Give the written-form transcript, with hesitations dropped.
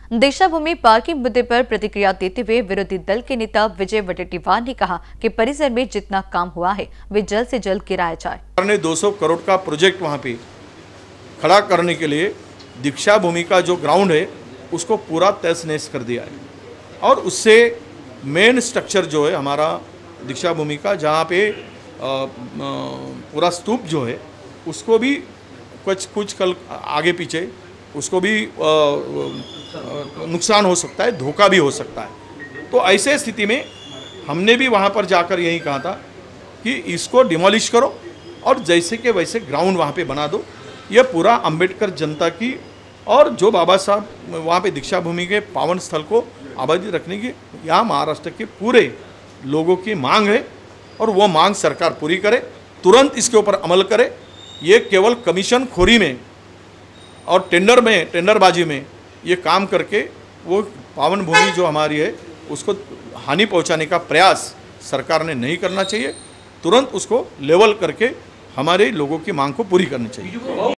Deekshabhoomi parking मुद्दे पर प्रतिक्रिया देते हुए विरोधी दल के नेता विजय वडेट्टीवार ने कहा कि परिसर में जितना काम हुआ है वे जल्द से जल्द गिराया जाए। सरकार ने 200 करोड़ का प्रोजेक्ट वहां पे खड़ा करने के लिए दीक्षाभूमि का जो ग्राउंड है उसको पूरा तहस नहस कर दिया है और उससे मेन स्ट्रक्चर जो है हमारा दीक्षाभूमि का, जहाँ पे पूरा स्तूप जो है उसको भी कुछ कल आगे पीछे उसको भी नुकसान हो सकता है, धोखा भी हो सकता है। तो ऐसे स्थिति में हमने भी वहाँ पर जाकर यही कहा था कि इसको डिमोलिश करो और जैसे के वैसे ग्राउंड वहाँ पे बना दो। ये पूरा अंबेडकर जनता की और जो बाबा साहब वहाँ पे दीक्षाभूमि के पावन स्थल को आबादी रखने की यहाँ महाराष्ट्र के पूरे लोगों की मांग है और वो मांग सरकार पूरी करे, तुरंत इसके ऊपर अमल करे। ये केवल कमीशन खोरी में और टेंडरबाजी में ये काम करके वो पावन भूमि जो हमारी है उसको हानि पहुंचाने का प्रयास सरकार ने नहीं करना चाहिए। तुरंत उसको लेवल करके हमारे लोगों की मांग को पूरी करनी चाहिए।